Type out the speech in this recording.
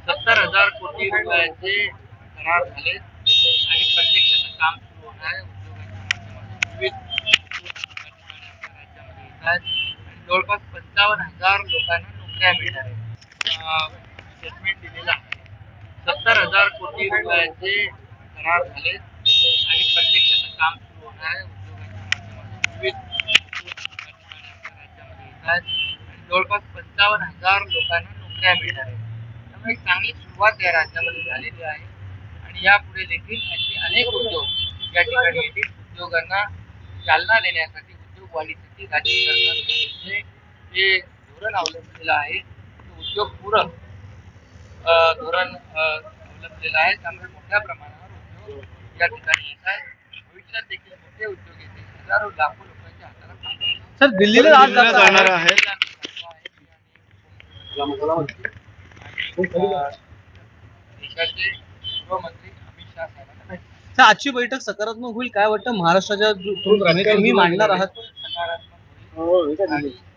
70,000 कोटी रुपयाचे करार झाले आणि प्रत्यक्षाचं काम सुरू होणार आहे. उद्योगांच्या माध्यमातून विविध ठिकाणी आपल्या राज्यामध्ये येत आहेत आणि जवळपास 55,000 लोकांना नोकऱ्या मिळणार आहेत. स्टेटमेंट दिलेलं आहे. 70,000 कोटी रुपयाचे करार झाले आणि प्रत्यक्षाचं काम सुरू होणार आहे. उद्योगांच्या माध्यमातून विविध ठिकाणी आपल्या राज्यामध्ये येत आहेत आणि जवळपास 55,000 लोकांना नोकऱ्या मिळणार आहेत. त्यामुळे एक चांगली सुरुवात या राज्यामध्ये झालेली आहे आणि यापुढे देखील असे अनेक उद्योग या ठिकाणी येतील. उद्योगांना चालना देण्यासाठी, उद्योग वाढीसाठी राज्य सरकारने जे धोरण अवलंबलेलं आहे ते उद्योगपूरक धोरण अवलंबलेलं आहे. त्यामुळे मोठ्या प्रमाणावर उद्योग या ठिकाणी येत आहेत. भविष्यात देखील मोठे उद्योग येतील. हजारो लाखो लोकांच्या हाताला काम मिळेल. सर दिल्लीला आज जाणार आहे. देशाचे गृहमंत्री अमित शाह साहेबांना सर आजची बैठक सकारात्मक होईल काय वाटतं? महाराष्ट्राच्या तुम्ही मांडणार आहात सकारात्मक होईल आणि